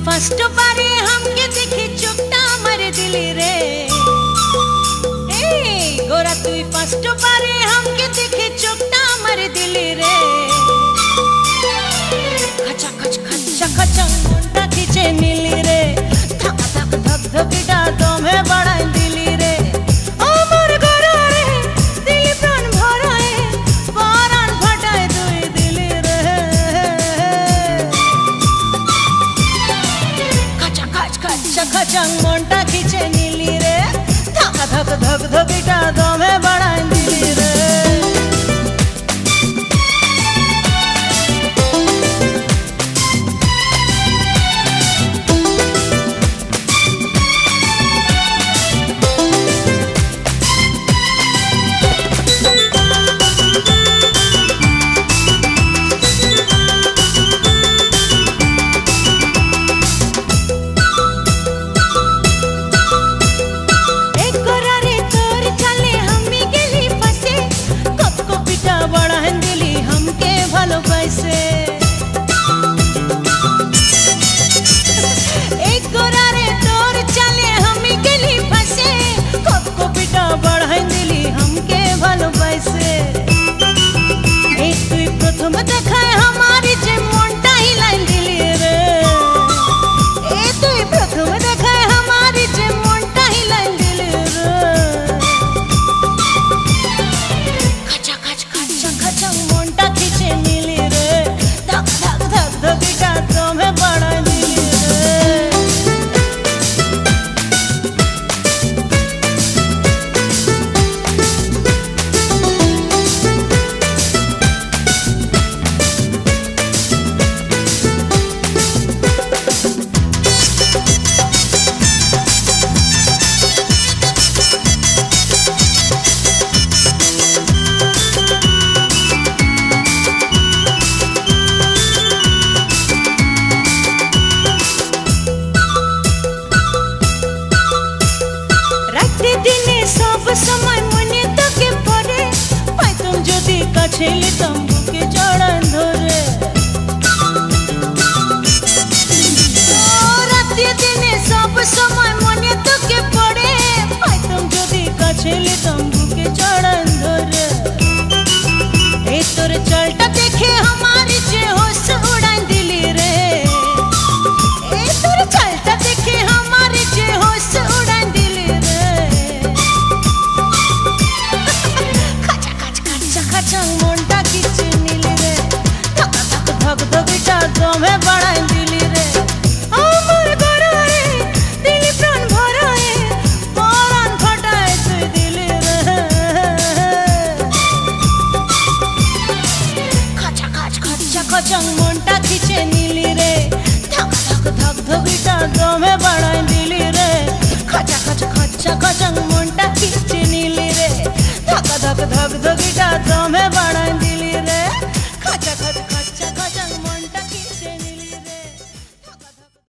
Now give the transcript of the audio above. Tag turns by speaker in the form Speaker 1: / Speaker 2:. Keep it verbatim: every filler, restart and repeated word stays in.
Speaker 1: First बारे हमके देखी चुपटा मर दिली रे। ए गोरा तू फर्स्ट बारे हमके देखी चुपटा मर दिली रे। खचा खच खचा खचा मुंडा खींचे नीली रे। धक धक धक धकिटा तुम्हें बड़ा दिली रे। अमर गोरा रे दिल प्राण भराए परान फटाए दुई दिली रे। खचा खच खचा खचा मुंडा खींचे नीली रे। धक धक धक धकिटा तुम्हें बड़ा दिली रे। एक गोरा रे तोर चले हमी गेली फसे। कब को पिटा बढ़ाई दिली हमके भलो पैसे। एक तू प्रथम देखाए हमारी जे मोंटा ही लाइन दिली रे। ए तू प्रथम देखाए हमारी जे मोंटा ही लाइन दिली रे। खचा खच खचा खचा मोंटा खींचे नीली रे। धक धक धक धकिटा तुम्हें बड़ा दिली रे। सब समय मने तके परे पाई तुम जदि काछेली तंबू के जड़न धरे। राति दिने सब समय मने तके परे पाई तुम जदि काछेली तंबू के जड़न धरे। ए तोर चलटा देखे हमारी जे होश उड़ाई दिली रे। ए तोर चलटा देखे हमारी जे होश उड़ाई दिली रे। मुंडा खींचे नीली रे। धक धक धक धकिटा तुम्हें बड़ा दिली रे। अमर गोरा रे दिल प्राण भराए परान फटाए तुई दिली रे। खचा खच खचा खचा मुंडा खींचे नीली रे। धक धक धक धकिटा तुम्हें बड़ा दिली रे। खचा खच खचा खचा मुंडा खींचे नीली रे। धक धक धक धकिटा तुम्हें बड़ा